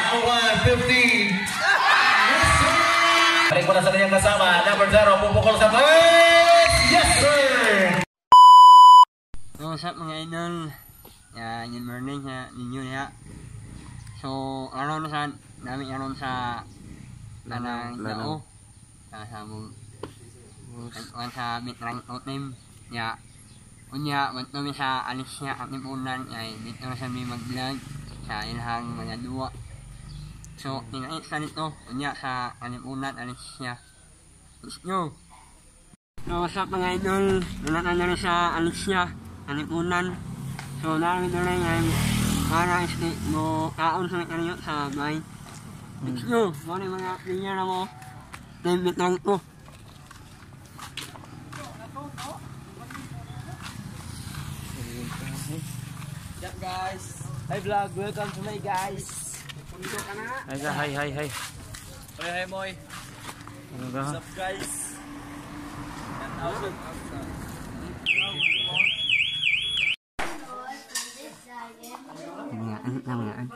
Number 1, 15. Balik mo na sa kanyang kasama. Number 0, pupukol sa place. Yes, sir! So, what's up mga idol? Good morning sa ninyo ya. So, araw na sa namin araw sa Lanang Dao. Sa mong sa mitrang otem. Ya. Unya, wanto mi sa Alicia at nipunan ay dito na sa may mag-vlog sa ilhang mga duwa. So, tingnan sa nito, unya sa Kanipunan, Alicia. Let's go! So, what's up mga idol? Nunatan na rin sa Alicia, Kanipunan. So, namin na rin ang para mo kaon sa kanyo sa bay. Let's go! Mga mga linya na mo. Temit lang ko. What's up guys? Hi vlog, welcome to my guys. Hi. Hi Moy. What's up guys? Mga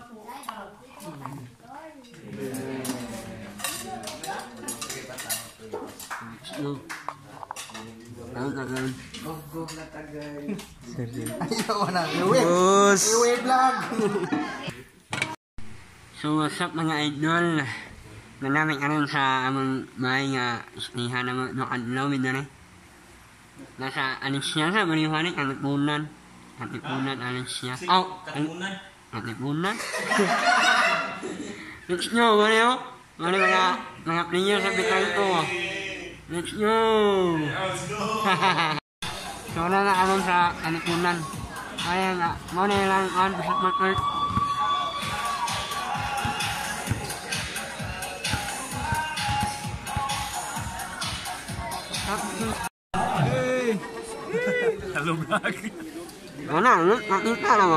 So what's up mga idol? Nanamig aron sa among may nga isnihan na mga adlaw na nasa Alicia sa Marihuana ang Kanipunan. Kanipunan Alicia. Kanipunan. Let's go, mga player sa bitang ko. Let's go. So wala na aron sa Kanipunan. Kaya nga, mo na lang on sa market. Hello vlog. Mana? Nakita na mo?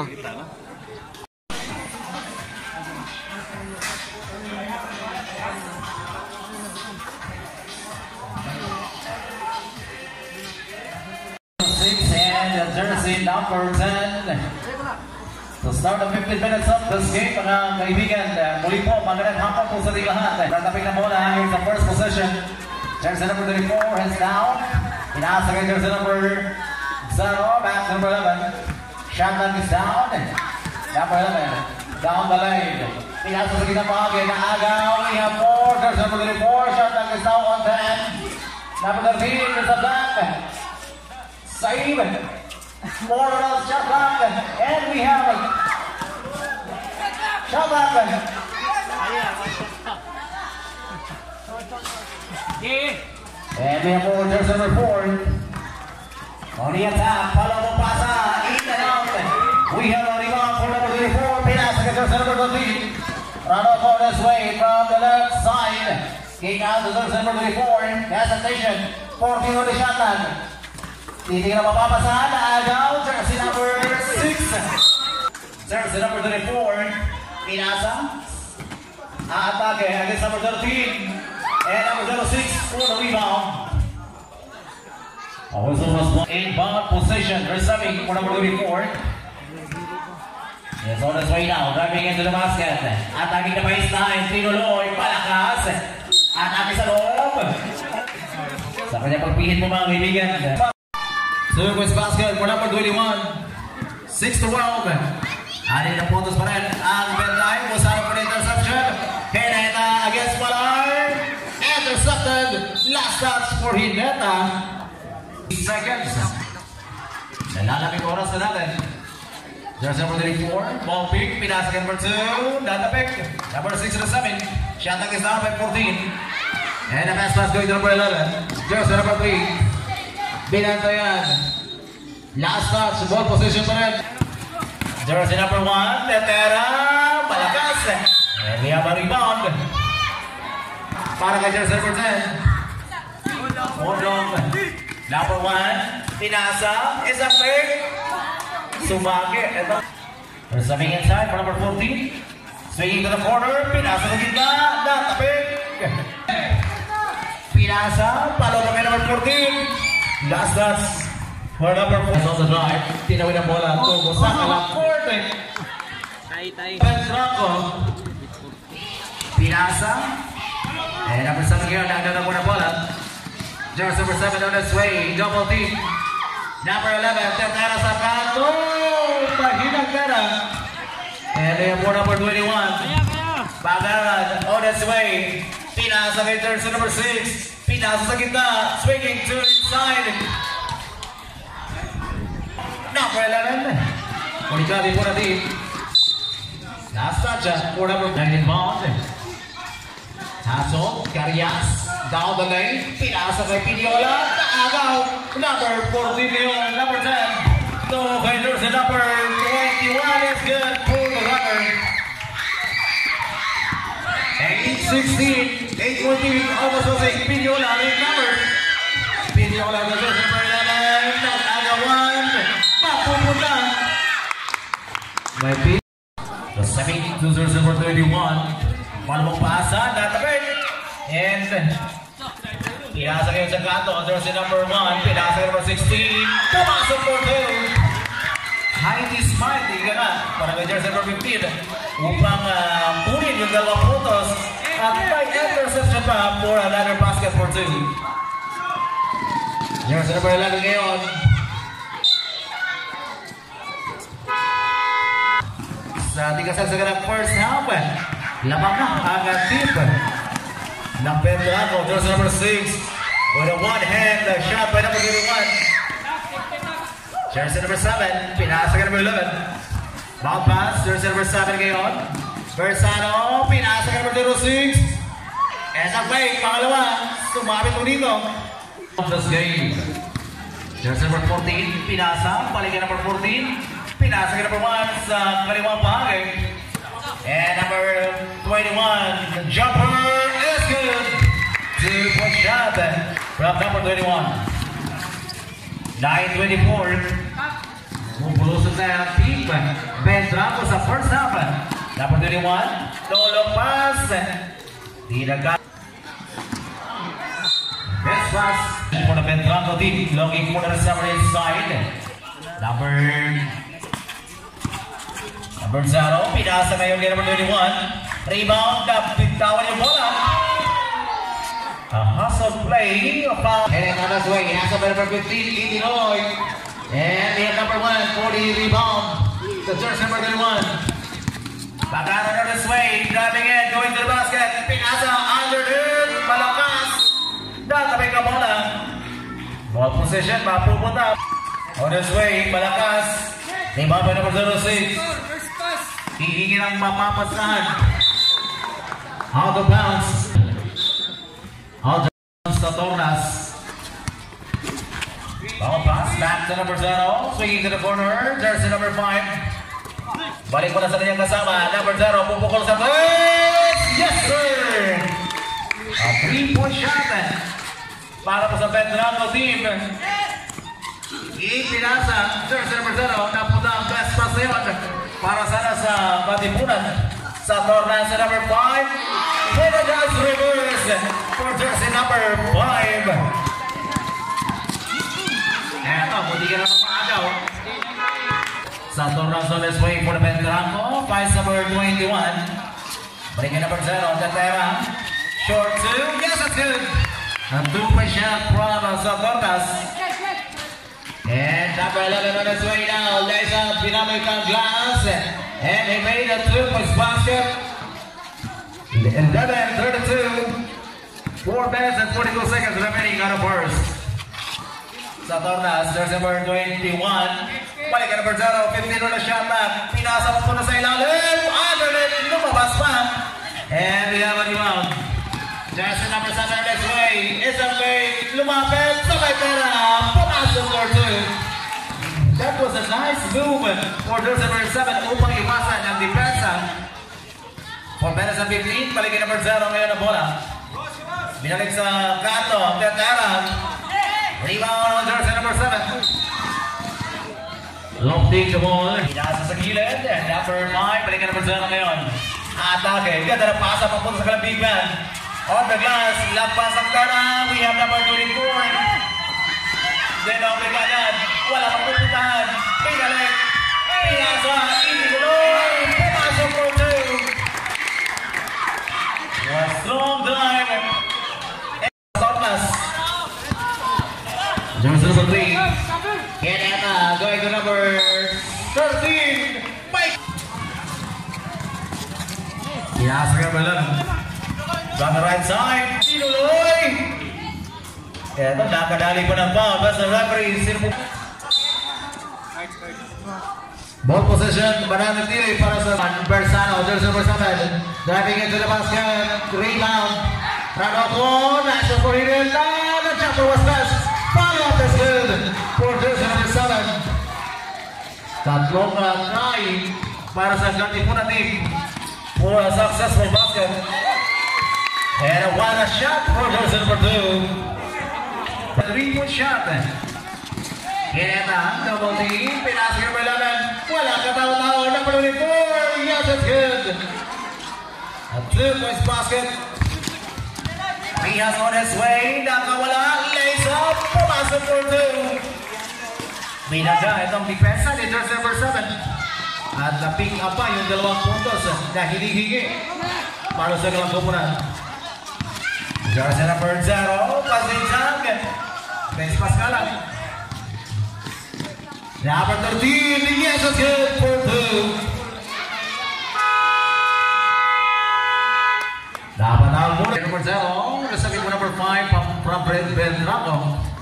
And jersey number 10. To start the 15 minutes of this game, mga kaibigan, muli po, magandang hapon po sa ating lahat. Tatapik na muna ang sa first position. Jersey number 34 has down. Inaasa kay jersey number 0, back number 11. Shotgun is down. Number 11, down the lane. Inaasa sa kitang bahagi, naagaw. We have 4, jersey number 34. Shotgun is down on 10. Number 13 is a back. Save. More or less shotgun. And we have a shotgun. And we have more jersey number 4. On the attack, follow the pasa, in and out. We have a rebound for number 34. Pinas against jersey number 13. Run off on his way from the left side. Kick out to jersey number 34. Hesitation. 14 on the shotgun. Titigil na mapapasahan na agaw. Jersey number 6. Jersey number 34. Pinasa. Aatake against number 13. And number 06 for the rebound. Also was inbound position. Receiving for number 34. It's on his way now. Driving into the basket. Attacking the baseline. Tinuloy. Palakas. Atake sa loob. Sa kanya pagpihit mo mga kaibigan. Service basket for number 21. 6-12. Anin na puntos pa rin. Ang Benlay. Musarap for the interception. Hineta against Malar. Intercepted. Last touch for Hineta. Seconds. Nalalapit oras na natin. Jersey number 34. Ball pick. Pinasa number 2. Data pick. Number 6 to 7. Shot is down by 14. And the pass going to number 11. Jersey number 3. Binantayan. Last touch. Ball position pa rin. Jersey number 1. Tetera. Malakas. And we have a rebound. Para kay jersey number 10. Mondong. Number 1. Pinasa. Is a pick. Sumaki. Ito. There's something inside for number 14. Swinging to the corner. Pinasa sa gitna. Not a pick. Pinasa. Palo kami number 14. Last touch for number 4. On the drive. Tinawin ang bola. Tumusaka lang. Court. Tay. Pendraco. Pinasa. And number 7 here, nagdala muna bola. Jersey number 7 on its way, double team. Number 11, Tera sa kanto. Pahinang Tera. And they have more number 21. Bagaran on its way. Pinasa kay Jersey number 6. Pinasa sa gitna, swinging to inside. Number 11. Unikadi po natin. Last touch for number 9 inbound. Hassel, Carias, down the lane. Pinasa kay Piniola. Naagaw. Number 14 Leon. Number 10. No, kay Jersey number 21 is good. Pull the runner. 8-16. 8-14. Almost was a Piniola. Number. Piniola the Jersey number 11. Naagawan. Mapupunta. May P. The 17 to Jersey number 31. Malumang pasa, natapit. And pinasa kayo sa kanto, jersey number 1, pinasa kayo number 16. Pumasok for 2. Heidi Smart, hindi ka na. Para kay jersey number 15. Upang kunin yung 2 puntos. At may interception pa for another basket for 2. Jersey number 11 ngayon. Sa tigasan sa ganang first half. Lamang na ang tip ng Pendraco, jersey number 6 with a one-hand shot by number 31. Jersey number 7, pinasa ka number 11. Bound pass, jersey number 7 ngayon. Bersano, pinasa ka number 06. And ang fake, pangalawa, sumabit mo dito. This game. Jersey number 14, pinasa, balik ka number 14. Pinasa ka number 1 sa kaliwang bahagi. And number 21, the jumper is good. 2-point shot from number 21. 9-24. Mumpulusot na ang team. Pendraco sa first half. Number 21, no-long pass. Tinaga. Best pass for the Pendraco team. Looking for the summer inside. Number 0, pinasa ngayon kay number 21. Rebound, bitawan yung bola. A hustle play. And on his way, nasa by number 15, Itinoy. And they have number 1, 40 rebound. The jersey number 31. Pagkaroon on his way, driving in, going to the basket. Pinasa, underneath, malakas. Databay ka bola. Ball position, mapupunta. On his way, malakas. Rebound by number 06. Hihingin ang mapapasahan. Out of bounds. Out of bounds sa Tornas. Ball pass. Back to number 0. Swinging to the corner. Jersey number 5. Balik mo na sa kanyang kasama. Number 0. Pupukol sa first. Yes, sir! A 3-point shot. Para po sa Pendraco team. Ipinasa. Jersey number 0. Napunta ang best pass na yun. Para sana sa Katipunan sa Tornas number 5. Pendraco's reverse for jersey number 5. Eto, buti ka na mapagaw. Sa Tornas on his way for the Pendraco. Vice number 21. Balikin number 0. Tera. Short 2. Yes, that's good. A 2-point shot from sa Tornas. And number 11 on his way now. Lays up Pinamican Glass. And he made a 2-point basket. 11-32. 4 minutes and 42 seconds remaining on the first. Sa Tornas, there's number 21. Balik ka number 0. 15 on the shot back. Pinasa mo na sa ilalim. Underneath. Lumabas pa. And we have a rebound. Jersey number 7 on his way. Isang fake. Lumapit. Sabay pera. Pumasok for 2. That was a nice move for jersey number 7 upang iwasan ang depensa. For minutes and 15. Balik ka number 0 ngayon na bola. Binalik sa kanto. Tera. Rebound on jersey number 7. Long dig the ball. Pinasa sa gilid. Number 9. Balik ka number 0 ngayon. Atake. Ganda na pasa papunta sa kalang big man. On the glass, lampas ang Tera. We have number 24. Then on the ganyan, wala pang pupuntahan. Pinalik. Pinasa. Itinoy. Pumasok for 2. Pinasok yung balon. From the right side, tinuloy! Eto, nakadali pa ng foul. Basta referee, ball possession, banana tiri para sa Bersano, jersey number 7. Driving into the basket, rebound. Ranoko, national for Hidden, and the jumper was best. Follow-up is good for jersey number 7. Tatlong try para sa Katipunan team for a successful basket. And a one shot for jersey number 2. 3-point shot. Kineta, double team, pinasok yung Berlanan. Wala katawa-tawa, number 24. Yes, it's good. A 2-point basket. Rihas on his way, nakawala, lays up, pumasok for 2. Binaga itong depensa ni jersey number 7. At na-pick up pa yung 2 puntos na hinihigi para sa Katipunan. Jersey number 0, Pasintang. Bench pass ka lang. Number 13, yes, it's good for 2. Dapat na ang muna. Number 0, reserving mo number 5 from Beltramo.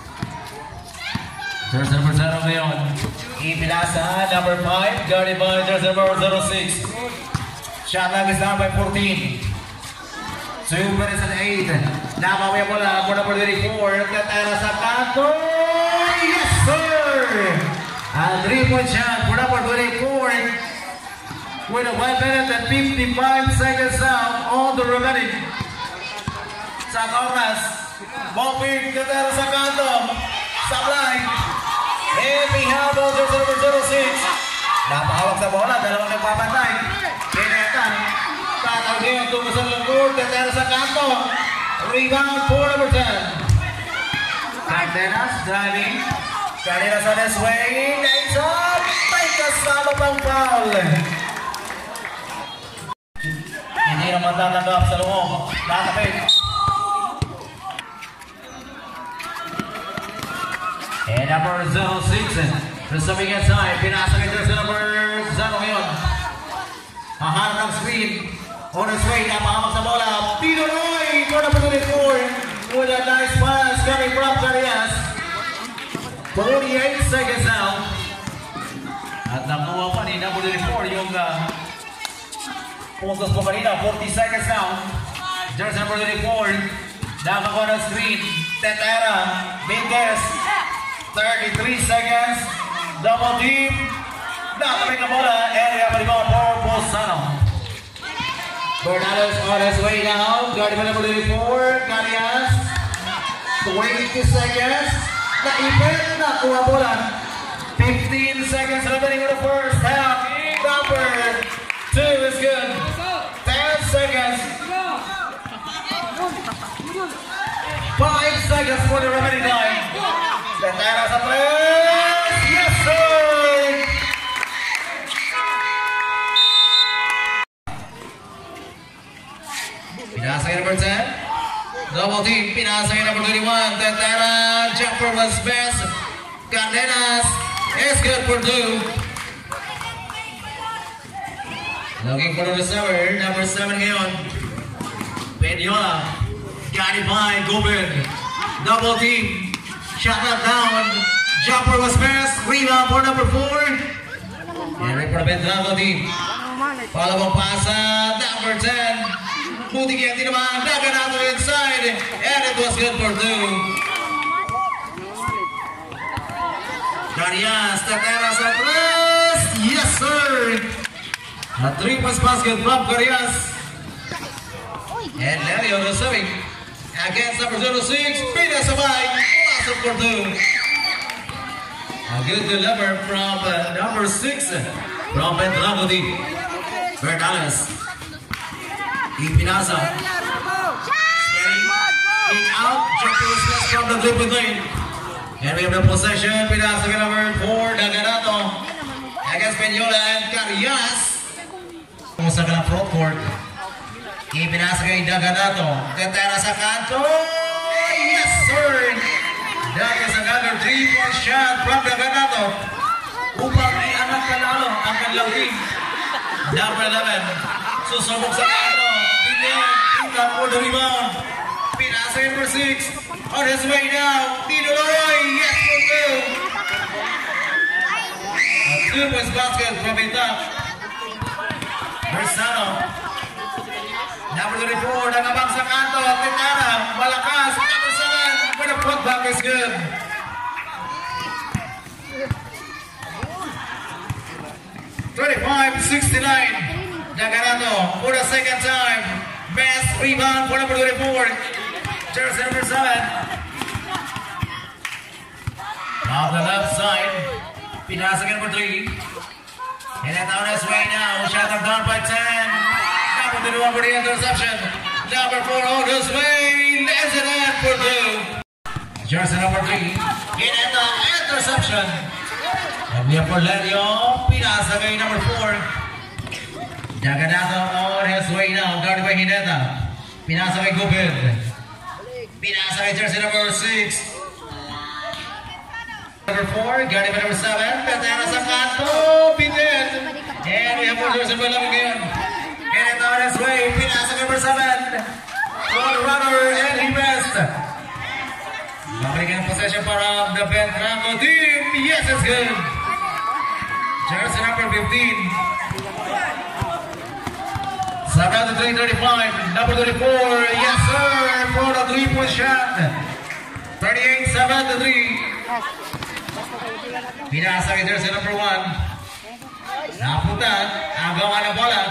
Jersey number 0 ngayon. Ipinasa, number 5, guarded by jersey number 06. Shot lang is down by 14. 2 minutes and 8. Namamaya mo lang for number 34. Katera sa kanto. Yes, sir! A 3-point shot for number 24 with a 1 minute and 55 seconds out on the remaining. Sa oras, Bopin, Katera sa kanto. Sablay. Heavy handle, jersey number 06. Napahawak sa bola, dalawang nagpapantay. Kineta. Tataw din, tumusang langkod, Katera sa kanto. Rebound for number 10. Cardenas driving. Cardenas on his way. Nice up. May kasama pang foul. Hindi naman tatanggap sa loob. Nakapit. And number 06. Reserving inside. Pinasa kay jersey number 0 ngayon. Maharap ng screen. On his way. Napahamak sa bola. Pinunoy for number 24. With a nice pass coming from Cardenas. 48 seconds now. At nakuha pa ni number 24 yung puntos po kanina. 40 seconds now. Jersey number 24. Nakakuha ng screen. Tetera. Minguez. 33 seconds. Double team. Nakapit na bola. Area Malimao for Bolsano. Bernardo's on his way now. Guarded by number 34. Cardenas. 20 seconds. Naipit. Nakuha bola. 15 seconds remaining in the first half. Number 2 is good. 10 seconds. 5 seconds for the remaining time. Tetera sa press. Yes, sir! Pinasa kay number 10. Double team. Pinasa kay number 21. Tetera. Jumper was best. Cardenas is good for 2. Looking for the receiver. Number 7 ngayon. Pediola. Got it by Gobin. Double team. Shot that down. Jumper was best. Rebound for number 4. And reprobate double team. Follow-up pass number 10. Buti kaya naman. Dagan out inside. And it was good for 2. Cardenas, Tetera sa press. Yes, sir. A 3-point basket from Cardenas. And Lelio receiving against number 06. Pinasabay. Pasok for 2. A good deliver from number 6 from Bendragodi. Bernales. Ipinasa. Kick out. Jumper from the loop lane. And we have the possession. Pinasa kay number 4. Daganato. Against Peñola and Cardenas. Pumusag ng front court. Ipinasa kay Daganato. Tetera sa kanto. Yes, sir! Dagas another 3-point shot from Daganato. Upang ay anak panalo ang kanilang team. Number 11. Susubok sa kanto. Ingat for the rebound. Pinasa number 6. On his way now. Tino Loy. Yes for 2. A 2-point basket from Itap. Bersano. Number 34. Nangabang sa kanto. Titara. Malakas. Number 7. But the putback is good. $25-69. Naganato for the second time. Best rebound for number 24. Jersey number 7. Off the left side. Pinasa number 3. And that's on his way now. Shot down by 10. Number 21 for the interception. Number 4 on his way. Lays it in for 2. Jersey number 3. In at the interception. And we have for Lelio. Pinasa kay number 4. Naganato on his way now. Guarded by Hineta. Pinasa kay Gupid. Pinasa kay jersey number 6. Number 4, guarded by number 7. Petera sa kanto. Pitin. And we have for jersey number 11 ngayon. And it's on his way. Pinasa kay number 7. Good runner and he missed. Babalikan possession para the Bentranco team. Yes, it's good. Jersey number 15. 73-35, number 34, yes sir, for the 3-point shot. 38-73. Pinasa kay jersey number 1. Napunta, agawan na bola.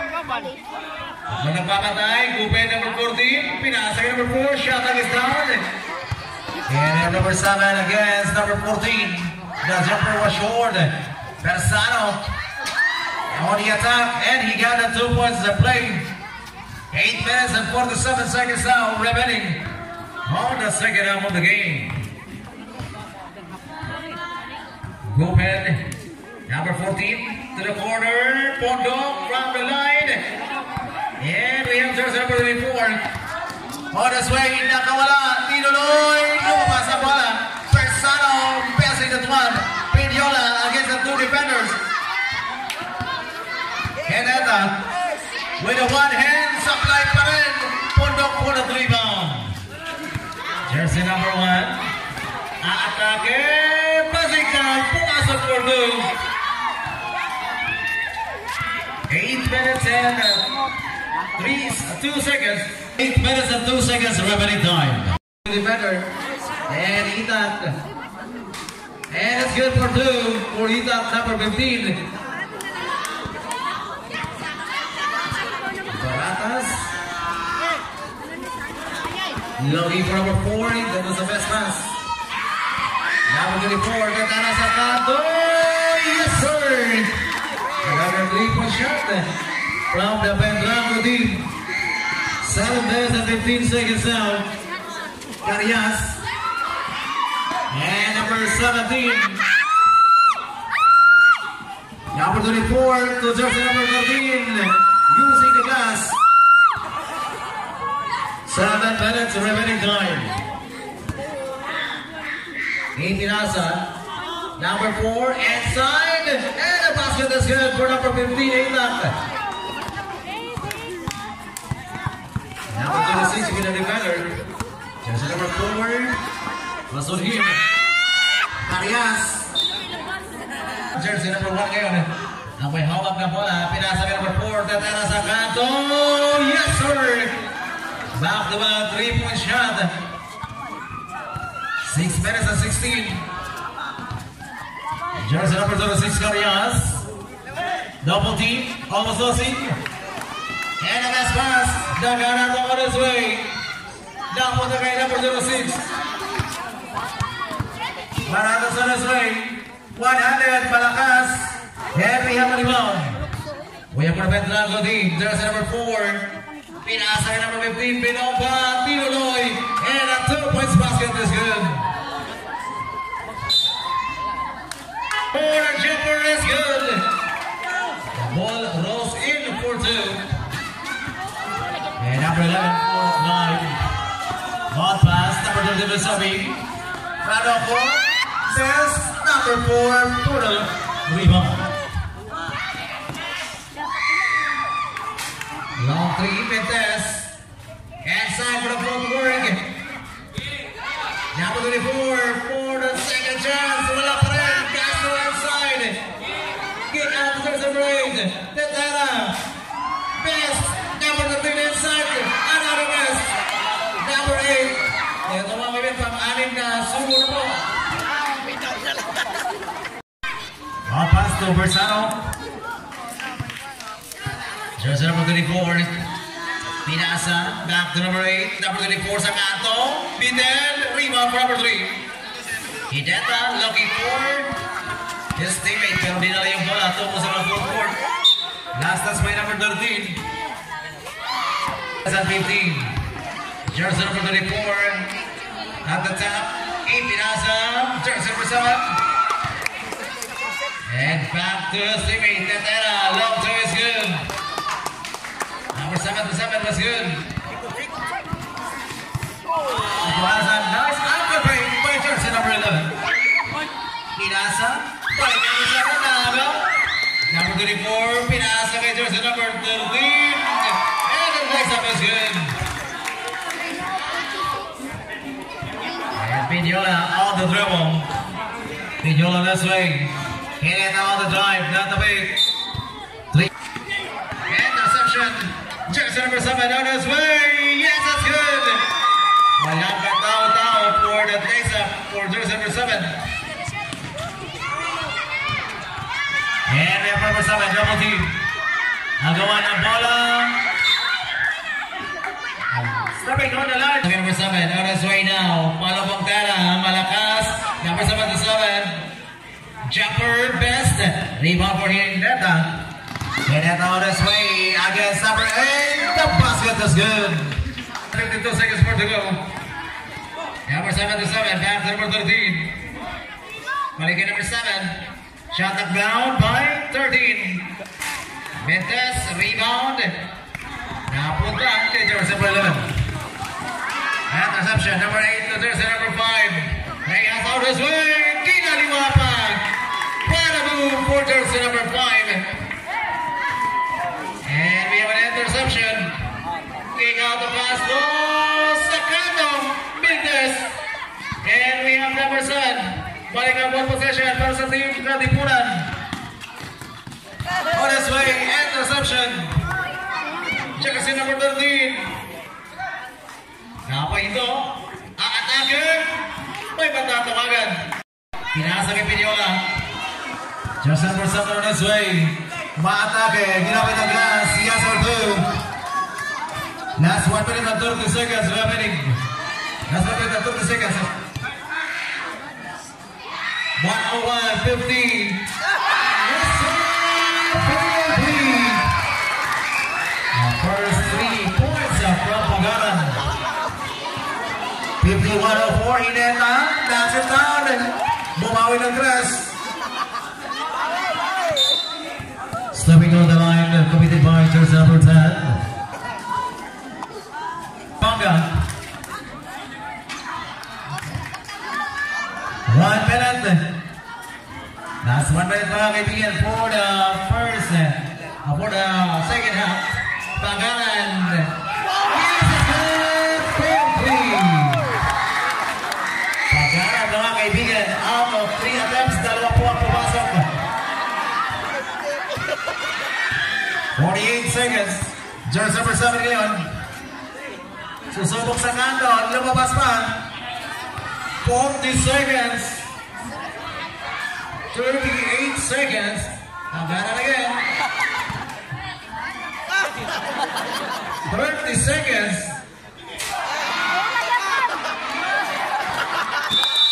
Nagpapatay, Gupay number 14. Pinasa kay number 4, shot is down. And number 7 against number 14. The jumper was short. Bersano on the attack, and he got the 2 points to play. 8 minutes and 47 seconds now remaining on the second half of the game. Goped, number 14, to the corner. Pondo from the line. And we have jersey number 34. On his way, nakawala. Tino Loy, lumabas ang bola. Bersano, passing the one. Piniola against the 2 defenders. And Eta, with a one hand, supply pa rin. Pondok for the rebound. Jersey number 1. Aatake. Pasikan. Pumasok for 2. 8 minutes and 2 seconds. 8 minutes and 2 seconds remaining time. Defender. And Itat. And it's good for 2 for Itat number 15. Baratas. Looking for number 4. That was the best pass. Number 24. Katana sa kanto. Yes, sir. Another 3-point shot from the Bentranco team. 7 minutes and 15 seconds now. Carias. And number 17. Number 24 to jersey number 13. Using the glass. 7 minutes remaining time. Pinasa. Number 4 inside. And the basket is good for number 15. Itak. Number 26 with the defender. Jersey number 4. Was on him. Arias. Jersey number 1 ngayon. Ang may hawak na bola, pinasa ka number 4, Tatara sa kanto. Yes, sir! Back to back 3-point shot. 6 minutes and 16. Jersey number 06, Carias. Double team, almost losing. And a best pass. Naganato on his way. Napunta kay number 06. Maratos on his way. 100, malakas. And we have a rebound. We have for Bentranco team. Jersey number 4. Pinasa kay number 15. Pinompa. Tino Loy. And a 2-point basket is good. For a jumper is good. The ball rolls in for 2. And number 11 for 9. Hot pass. Number 13 is Sabi. Radolfo. Says number 4 for the rebound. Long 3 Mentes. Inside for the fourth work. Number 24 for the second chance. Wala pa rin. Castro inside. Kick out to number 8. Tetera. Best. Number 13 inside. Another best. Number 8. Ito mga kaibigan, pang-anim na sumo na po. Pass to Bersano. Jersey number 34. Pinasa. Back to number 8. Number 24 sa kanto. Bidel. Rebound for number 3. Hideta looking for his teammate. Pero dinala yung bola. Tungo sa mga full court. Last touch by number 13. At 15. Jersey number 34. At the top. 8 Pinasa. Jersey number 7. And back to his teammate, Tetera. Long two is good. Number 7 to 7 was good. It was a nice after break by jersey number 11. Pinasa. Balik number 7 na aga. Number 24, Pinasa kay jersey number 13. And the next up is good. And Pinola on the dribble. Pinola this way. Hit it on the drive, not the bait. 3. Interception. Jersey number 7 on his way. Yes, that's good. Walang katao-tao for the place-up for jersey number 7. And we have number 7, double team. Nagawa ng bola. Stepping on the line. Number 7 on his way now. Palabong Tara, malakas. Number 7 to 7. Jumper best. Rebound for Hideta. Hideta on his way against number 8. The basket is good. 52 seconds more to go. Number 7 to 7. Back to number 13. Balikin number 7. Shot knocked down by 13. Mentes rebound. Napunta kay jersey number 11. Interception. Number 8 to jersey number 5. Reyes out his way. Kinaliwapag. For jersey number 5. And we have an interception. Kick out the pass to Sacando. Mentes. And we have number 7. Balik ang one possession para sa team Katipunan. On his way, interception. Jersey number 13. Napay ito. Aatake. May matatawagan. Pinasa kay Pinola. Jersey number 7 on his way. Maatake. Ginamit ang glass. Yes or 2. Last 1 minute and 30 seconds remaining. Last 1 minute and 30 seconds. 101-50. Yes, sir. First 3 points from Pagaran. 51-04. Hideta. That's it down. Bumawi ng tres. Stepping on the line, committed by jersey number 10. Panga. 1 minute. Last 1 minute mga kaibigan for the first, for the second half. Pangalan. Yes, it's good. 3. Pangalan mga kaibigan, out of 3 attempts, 2 po ang pumasok. 48 seconds. Jersey number 7 ngayon. Susubok sa kanto. Lumabas pa. 40 seconds. 38 seconds. Hangganan again. 30 seconds.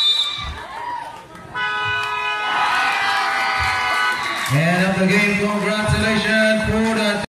End of the game. Congrats.